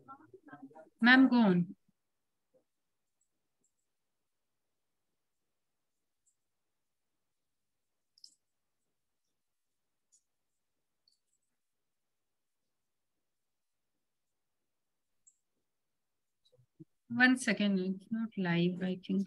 Ma'am, go on. One second, it's not live, I think.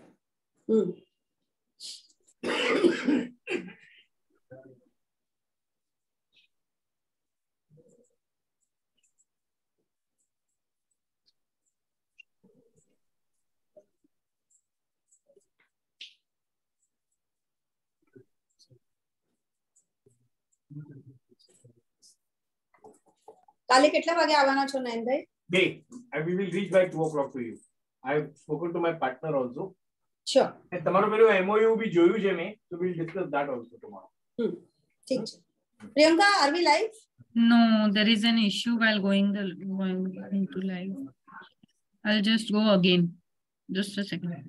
કાલે કેટલા વાગે આવવાના છો Nayanbhai? We will reach by 2 o'clock to you. I have spoken to my partner also. Sure. And તમારો પેલો MOU બી જોયું છે મેં, so we'll discuss that also tomorrow. ઠીક છે. Priyanka, are we live? No, there is an issue while going into live. I'll just go again. Just a second.